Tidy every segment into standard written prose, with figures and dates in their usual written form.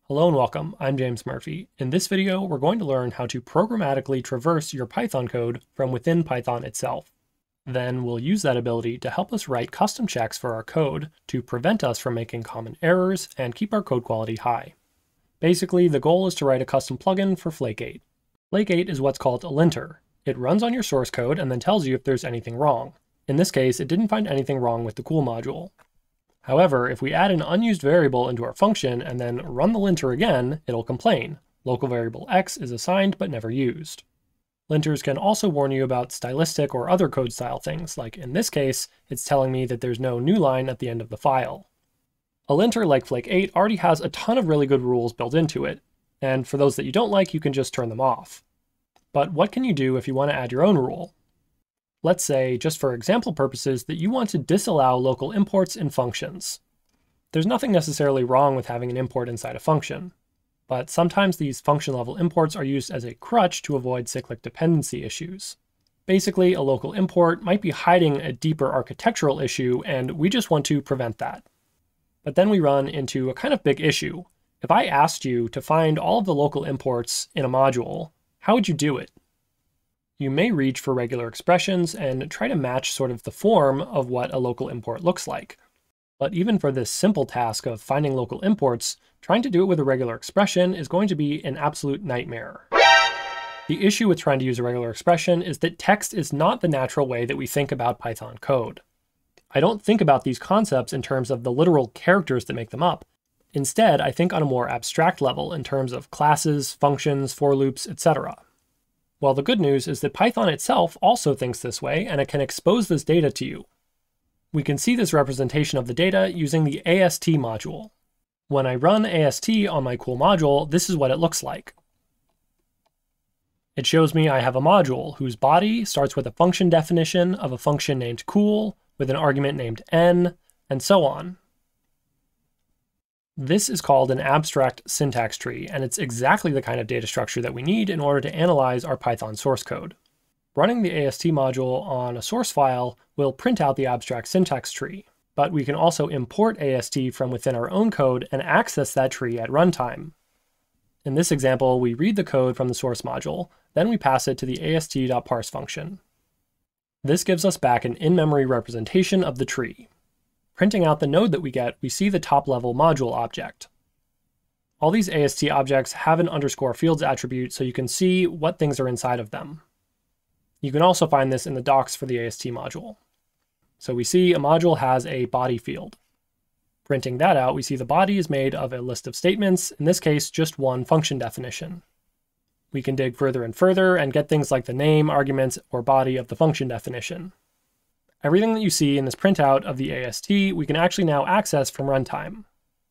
Hello and welcome, I'm James Murphy. In this video, we're going to learn how to programmatically traverse your Python code from within Python itself. Then we'll use that ability to help us write custom checks for our code to prevent us from making common errors and keep our code quality high. Basically, the goal is to write a custom plugin for Flake8. Flake8 is what's called a linter. It runs on your source code and then tells you if there's anything wrong. In this case, it didn't find anything wrong with the cool module. However, if we add an unused variable into our function and then run the linter again, it'll complain. Local variable x is assigned but never used. Linters can also warn you about stylistic or other code style things, like in this case, it's telling me that there's no new line at the end of the file. A linter like Flake8 already has a ton of really good rules built into it, and for those that you don't like, you can just turn them off. But what can you do if you want to add your own rule? Let's say, just for example purposes, that you want to disallow local imports in functions. There's nothing necessarily wrong with having an import inside a function, but sometimes these function-level imports are used as a crutch to avoid cyclic dependency issues. Basically, a local import might be hiding a deeper architectural issue, and we just want to prevent that. But then we run into a kind of big issue. If I asked you to find all of the local imports in a module, how would you do it? You may reach for regular expressions and try to match sort of the form of what a local import looks like. But even for this simple task of finding local imports, trying to do it with a regular expression is going to be an absolute nightmare. The issue with trying to use a regular expression is that text is not the natural way that we think about Python code. I don't think about these concepts in terms of the literal characters that make them up. Instead, I think on a more abstract level in terms of classes, functions, for loops, etc. Well, the good news is that Python itself also thinks this way, and it can expose this data to you. We can see this representation of the data using the AST module. When I run AST on my cool module, this is what it looks like. It shows me I have a module whose body starts with a function definition of a function named cool, with an argument named n, and so on. This is called an abstract syntax tree, and it's exactly the kind of data structure that we need in order to analyze our Python source code. Running the AST module on a source file will print out the abstract syntax tree, but we can also import AST from within our own code and access that tree at runtime. In this example, we read the code from the source module, then we pass it to the ast.parse function. This gives us back an in-memory representation of the tree. Printing out the node that we get, we see the top-level module object. All these AST objects have an underscore fields attribute so you can see what things are inside of them. You can also find this in the docs for the AST module. So we see a module has a body field. Printing that out, we see the body is made of a list of statements, in this case just one function definition. We can dig further and further and get things like the name, arguments, or body of the function definition. Everything that you see in this printout of the AST, we can actually now access from runtime.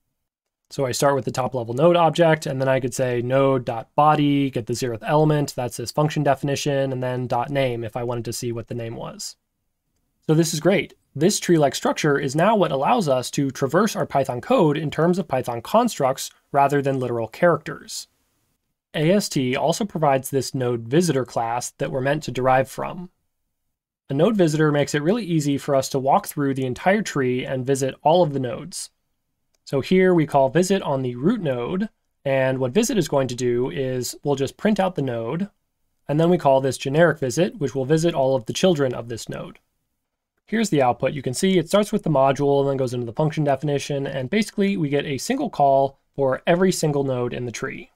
So I start with the top level node object, and then I could say node.body, get the 0th element, that's this function definition, and then .name if I wanted to see what the name was. So this is great. This tree-like structure is now what allows us to traverse our Python code in terms of Python constructs rather than literal characters. AST also provides this node visitor class that we're meant to derive from. A node visitor makes it really easy for us to walk through the entire tree and visit all of the nodes. So here we call visit on the root node, and what visit is going to do is we'll just print out the node, and then we call this generic visit, which will visit all of the children of this node. Here's the output. You can see it starts with the module and then goes into the function definition, and basically we get a single call for every single node in the tree.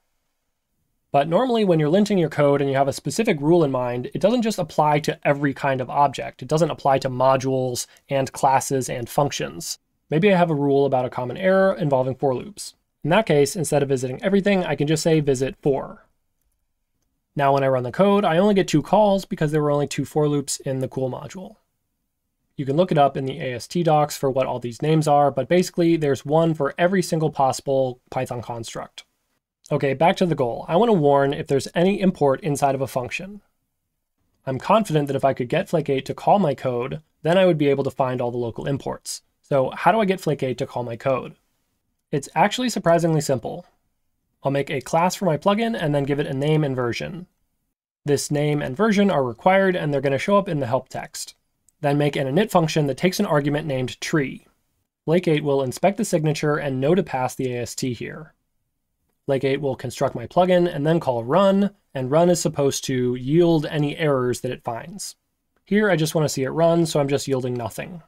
But normally when you're linting your code and you have a specific rule in mind, it doesn't just apply to every kind of object. It doesn't apply to modules and classes and functions. Maybe I have a rule about a common error involving for loops. In that case, instead of visiting everything, I can just say visit for. Now when I run the code, I only get 2 calls because there were only 2 for loops in the cool module. You can look it up in the AST docs for what all these names are, but basically there's one for every single possible Python construct. Okay, back to the goal. I want to warn if there's any import inside of a function. I'm confident that if I could get Flake8 to call my code, then I would be able to find all the local imports. So how do I get Flake8 to call my code? It's actually surprisingly simple. I'll make a class for my plugin and then give it a name and version. This name and version are required and they're going to show up in the help text. Then make an init function that takes an argument named tree. Flake8 will inspect the signature and know to pass the AST here. Flake8 will construct my plugin and then call run, and run is supposed to yield any errors that it finds. Here I just want to see it run, so I'm just yielding nothing.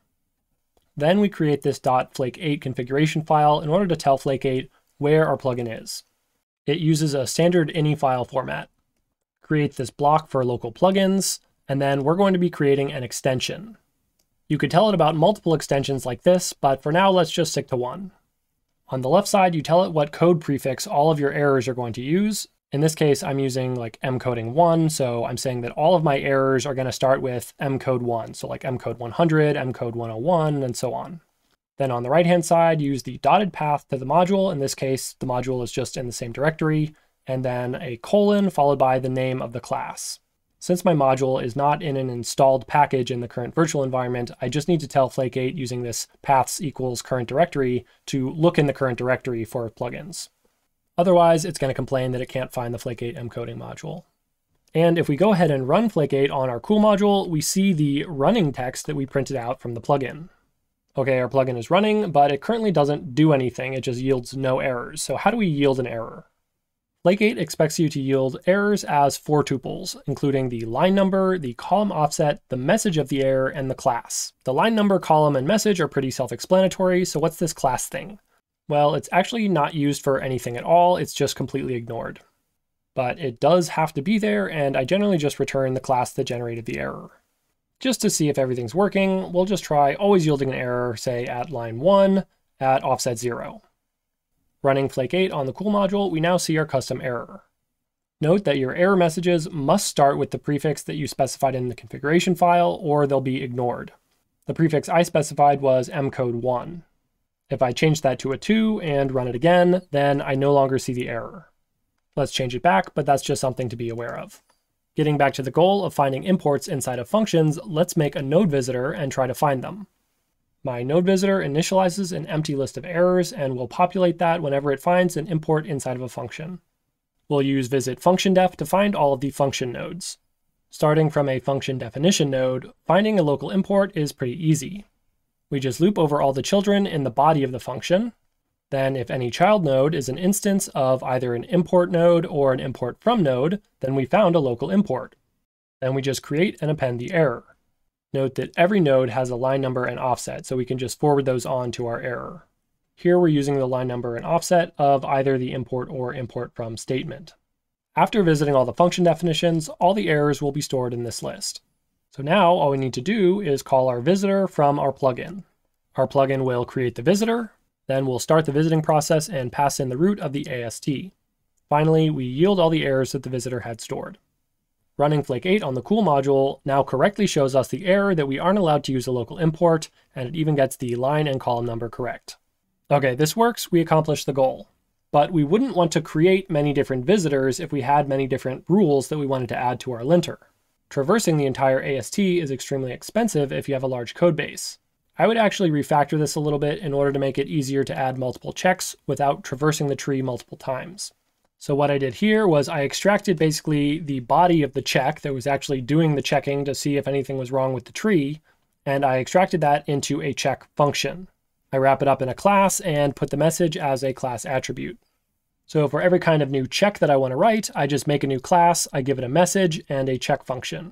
Then we create this .flake8 configuration file in order to tell Flake8 where our plugin is. It uses a standard ini file format. Create this block for local plugins, and then we're going to be creating an extension. You could tell it about multiple extensions like this, but for now let's just stick to one. On the left side, you tell it what code prefix all of your errors are going to use. In this case, I'm using like mcoding1, so I'm saying that all of my errors are going to start with mcode1, so like mcode 100, mcode 101, and so on. Then on the right-hand side, use the dotted path to the module. In this case, the module is just in the same directory, and then a colon followed by the name of the class. Since my module is not in an installed package in the current virtual environment, I just need to tell Flake8 using this paths equals current directory to look in the current directory for plugins. Otherwise, it's going to complain that it can't find the Flake8 mcoding module. And if we go ahead and run Flake8 on our cool module, we see the running text that we printed out from the plugin. Okay, our plugin is running, but it currently doesn't do anything. It just yields no errors. So how do we yield an error? Flake8 expects you to yield errors as 4 tuples, including the line number, the column offset, the message of the error, and the class. The line number, column, and message are pretty self-explanatory, so what's this class thing? Well, it's actually not used for anything at all, it's just completely ignored. But it does have to be there, and I generally just return the class that generated the error. Just to see if everything's working, we'll just try always yielding an error, say at line 1, at offset 0. Running Flake8 on the cool module, we now see our custom error. Note that your error messages must start with the prefix that you specified in the configuration file, or they'll be ignored. The prefix I specified was mcode1. If I change that to a 2 and run it again, then I no longer see the error. Let's change it back, but that's just something to be aware of. Getting back to the goal of finding imports inside of functions, let's make a node visitor and try to find them. My node visitor initializes an empty list of errors and will populate that whenever it finds an import inside of a function. We'll use visit function def to find all of the function nodes. Starting from a function definition node, finding a local import is pretty easy. We just loop over all the children in the body of the function. Then if any child node is an instance of either an import node or an import from node, then we found a local import. Then we just create and append the error. Note that every node has a line number and offset, so we can just forward those on to our error. Here we're using the line number and offset of either the import or import from statement. After visiting all the function definitions, all the errors will be stored in this list. So now all we need to do is call our visitor from our plugin. Our plugin will create the visitor, then we'll start the visiting process and pass in the root of the AST. Finally, we yield all the errors that the visitor had stored. Running Flake8 on the cool module now correctly shows us the error that we aren't allowed to use a local import, and it even gets the line and column number correct. Okay, this works, we accomplished the goal. But we wouldn't want to create many different visitors if we had many different rules that we wanted to add to our linter. Traversing the entire AST is extremely expensive if you have a large code base. I would actually refactor this a little bit in order to make it easier to add multiple checks without traversing the tree multiple times. So what I did here was I extracted basically the body of the check that was actually doing the checking to see if anything was wrong with the tree, and I extracted that into a check function. I wrap it up in a class and put the message as a class attribute. So for every kind of new check that I want to write, I just make a new class, I give it a message and a check function.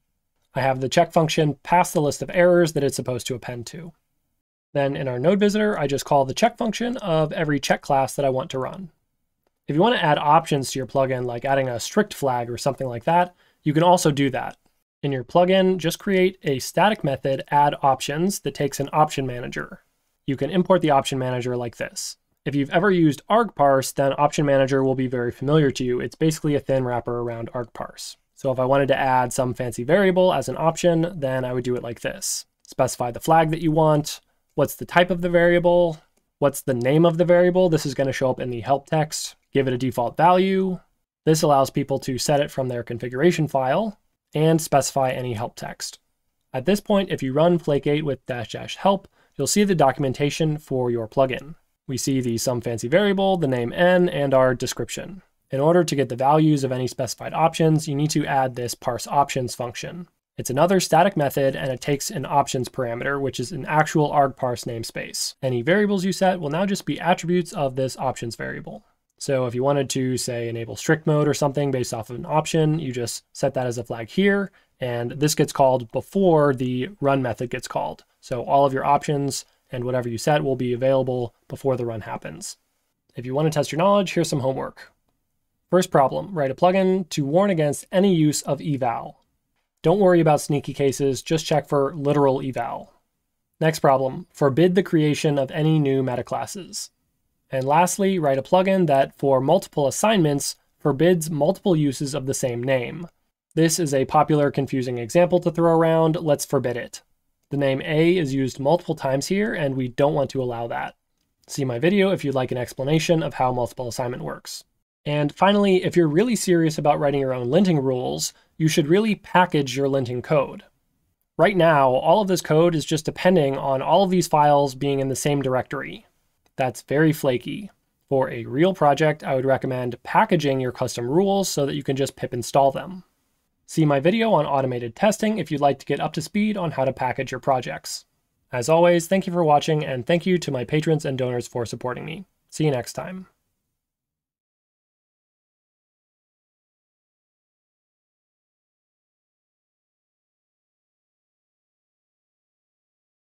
I have the check function pass the list of errors that it's supposed to append to. Then in our node visitor, I just call the check function of every check class that I want to run. If you want to add options to your plugin, like adding a strict flag or something like that, you can also do that. In your plugin, just create a static method add options that takes an option manager. You can import the option manager like this. If you've ever used argparse, then option manager will be very familiar to you. It's basically a thin wrapper around argparse. So if I wanted to add some fancy variable as an option, then I would do it like this. Specify the flag that you want. What's the type of the variable? What's the name of the variable? This is going to show up in the help text. Give it a default value. This allows people to set it from their configuration file and specify any help text. At this point, if you run Flake8 with --help, you'll see the documentation for your plugin. We see the some fancy variable, the name n, and our description. In order to get the values of any specified options, you need to add this parse options function. It's another static method, and it takes an options parameter, which is an actual argparse namespace. Any variables you set will now just be attributes of this options variable. So if you wanted to, say, enable strict mode or something based off of an option, you just set that as a flag here, and this gets called before the run method gets called. So all of your options and whatever you set will be available before the run happens. If you want to test your knowledge, here's some homework. First problem, write a plugin to warn against any use of eval. Don't worry about sneaky cases, just check for literal eval. Next problem, forbid the creation of any new metaclasses. And lastly, write a plugin that, for multiple assignments, forbids multiple uses of the same name. This is a popular confusing example to throw around. Let's forbid it. The name A is used multiple times here, and we don't want to allow that. See my video if you'd like an explanation of how multiple assignment works. And finally, if you're really serious about writing your own linting rules, you should really package your linting code. Right now, all of this code is just depending on all of these files being in the same directory. That's very flaky. For a real project, I would recommend packaging your custom rules so that you can just pip install them. See my video on automated testing if you'd like to get up to speed on how to package your projects. As always, thank you for watching, and thank you to my patrons and donors for supporting me. See you next time.